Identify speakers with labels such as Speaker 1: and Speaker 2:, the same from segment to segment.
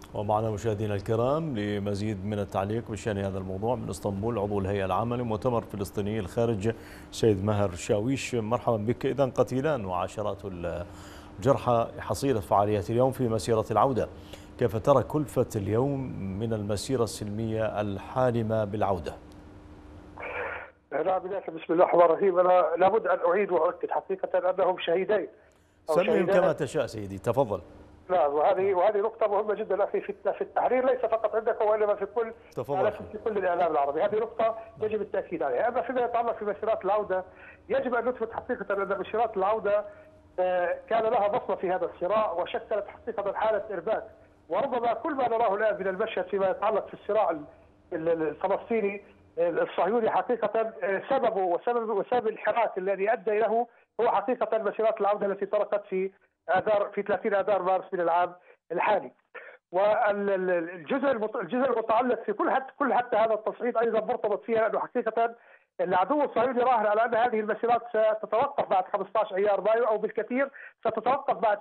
Speaker 1: ومعنا مشاهدينا الكرام لمزيد من التعليق بشأن هذا الموضوع من اسطنبول عضو الهيئة العامة لمؤتمر فلسطيني الخارج سيد ماهر شاويش. مرحبا بك. إذا قتيلان وعشرات الجرحى حصيلة فعاليات اليوم في مسيرة العودة، كيف ترى كلفة اليوم من المسيرة السلمية الحالمة بالعودة؟
Speaker 2: لا، بداية بسم الله الرحمن الرحيم. أنا لابد أن أعيد وأؤكد حقيقة أنهم شهيدين أو
Speaker 1: سميهم
Speaker 2: شهيدان.
Speaker 1: كما تشاء سيدي، تفضل.
Speaker 2: لا، وهذه نقطة مهمة جدا أخي في التحرير، ليس فقط عندك وإنما في
Speaker 1: تفضل.
Speaker 2: في كل الإعلام العربي. هذه نقطة يجب التأكيد عليها. أما فيما يتعلق في مسيرات العودة، يجب أن نثبت حقيقة أن مسيرات العودة كان لها بصمة في هذا الصراع، وشكلت حقيقة حالة إرباك. وربما كل ما نراه الآن من المشهد فيما يتعلق في الصراع الفلسطيني الصهيوني حقيقة سببه وسبب الحراك الذي أدى إليه هو حقيقة مسيرات العودة التي طرقت في 30 آذار مارس من العام الحالي. والجزء المتعلق في كل حتى هذا التصعيد أيضا مرتبط فيها أنه حقيقة العدو الصهيوني راهن على أن هذه المسيرات ستتوقف بعد 15 أيار مايو، أو بالكثير ستتوقف بعد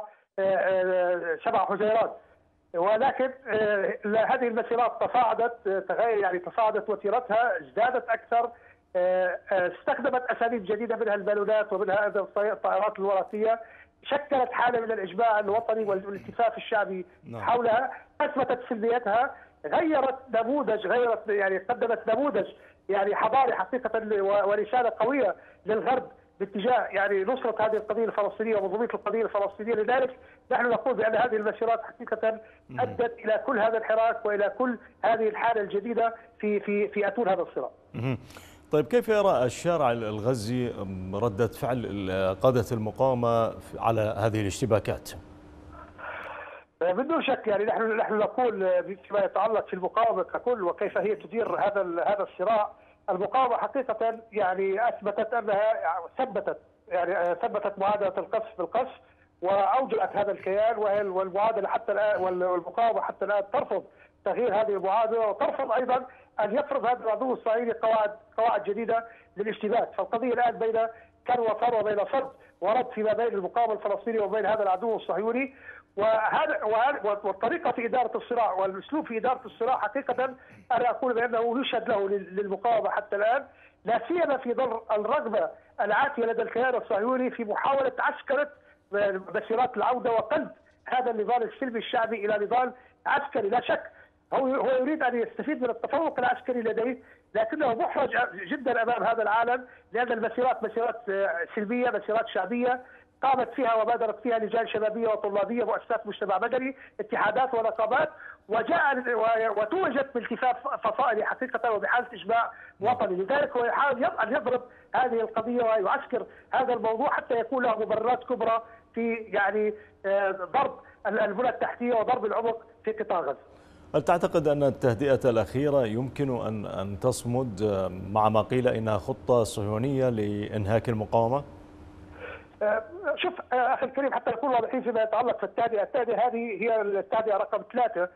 Speaker 2: 7 حزيران. ولكن هذه المسيرات تصاعدت وتيرتها، ازدادت اكثر، استخدمت اساليب جديده منها البالونات ومنها الطائرات الورقيه، شكلت حاله من الاجماع الوطني والالتفاف الشعبي حولها، اثبتت سلبيتها، قدمت نموذج حضاري حقيقه ورساله قويه للغرب باتجاه نصرة هذه القضية الفلسطينية ومنظومية القضية الفلسطينية. لذلك نحن نقول بأن هذه المسيرات حقيقة أدت إلى كل هذا الحراك وإلى كل هذه الحالة الجديدة في أتون هذا الصراع.
Speaker 1: طيب، كيف يرى الشارع الغزي ردة فعل قادة المقاومة على هذه الاشتباكات؟
Speaker 2: بدون شك نحن نقول فيما يتعلق في المقاومة ككل وكيف هي تدير هذا الصراع. المقاومة حقيقة أثبتت أنها ثبتت معادلة القصف بالقصف، وأوجدت هذا الكيان، والمعادلة حتى الآن، والمقاومة حتى الآن ترفض تغيير هذه المعادلة، وترفض أيضا أن يفرض هذا العدو الصهيوني قواعد جديدة للاشتباك. فالقضية الآن بين كان وفر وبين صد ورد فيما بين المقاومة الفلسطينية وبين هذا العدو الصهيوني. والطريقة في إدارة الصراع والأسلوب في إدارة الصراع حقيقة أنا أقول بأنه يشهد له للمقاومة حتى الآن، لا سيما في ظل الرغبة العاتية لدى الكيان الصهيوني في محاولة عسكرة مسيرات العودة وقلب هذا النضال السلمي الشعبي إلى نضال عسكري. لا شك هو يريد أن يستفيد من التفوق العسكري لديه، لكنه محرج جدا أمام هذا العالم، لأن المسيرات مسيرات سلمية، مسيرات شعبية قامت فيها وبادرت فيها لجان شبابيه وطلابيه، مؤسسات مجتمع مدني، اتحادات ونقابات، وتوجت بالتفاف فصائلي حقيقه وبحاله اشباع وطني. لذلك هو يحاول ان يضرب هذه القضيه ويعسكر هذا الموضوع حتى يكون له مبررات كبرى في ضرب البنى التحتيه وضرب العمق في قطاع غزه.
Speaker 1: هل تعتقد أن التهدئة الأخيرة يمكن أن تصمد مع ما قيل إنها خطة صهيونية لإنهاك المقاومة؟
Speaker 2: شوف اخي الكريم، حتى نكون واضحين فيما يتعلق في التهدئه هذه هي التهدئه رقم 3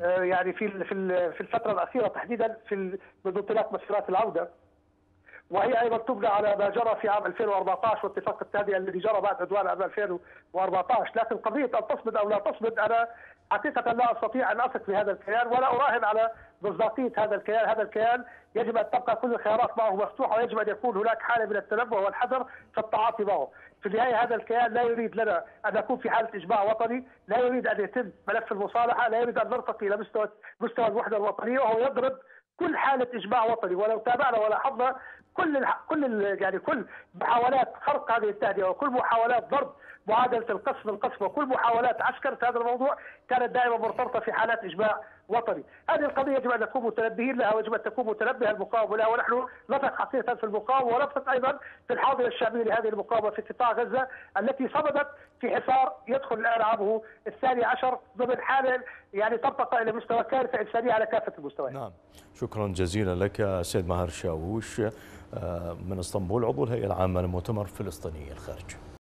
Speaker 2: في الفتره الاخيره تحديدا منذ انطلاق مسيرات العوده، وهي ايضا تبنى على ما جرى في عام 2014 واتفاق التهدئه الذي جرى بعد عدوان عام 2014. لكن قضيه ان تصمد او لا تصمد، انا حقيقه لا استطيع ان اثق في هذا الكيان ولا اراهن على مصداقيه هذا الكيان. هذا الكيان يجب ان تبقى كل الخيارات معه مفتوحه، ويجب ان يكون هناك حاله من التنبه والحذر في التعاطي معه. في النهايه هذا الكيان لا يريد لنا ان نكون في حاله اجماع وطني، لا يريد ان يتم ملف المصالحه، لا يريد ان نرتقي الى مستوى الوحده الوطنيه، وهو يضرب كل حاله اجماع وطني. ولو تابعنا ولاحظنا كل محاولات خرق هذه التهدئه وكل محاولات ضرب معادله القصف بالقصف وكل محاولات عسكرة هذا الموضوع كانت دائما مرتبطه في حالات اجماع وطني. هذه القضيه يجب ان نكون متنبهين لها، ويجب ان تكون متنبهه المقاومه لها، ونحن نثق حقيقه في المقاومه ونثق ايضا في الحاضنه الشعبيه لهذه المقاومه في قطاع غزه التي صمدت في حصار يدخل الان عامه الثاني عشر ضمن حاله ترتقي الى مستوى كارثه انسانيه على كافه المستويات.
Speaker 1: نعم، شكرا جزيلا لك سيد ماهر شاويش من اسطنبول عضو الهيئة العامة لمؤتمر فلسطيني الخارج.